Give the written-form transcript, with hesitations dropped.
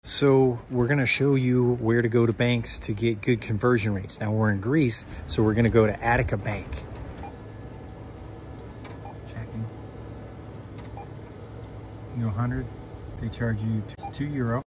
So we're gonna show you where to go to banks to get good conversion rates. Now we're in Greece, so we're gonna go to Attica Bank. Checking. You know, 100, they charge you €2.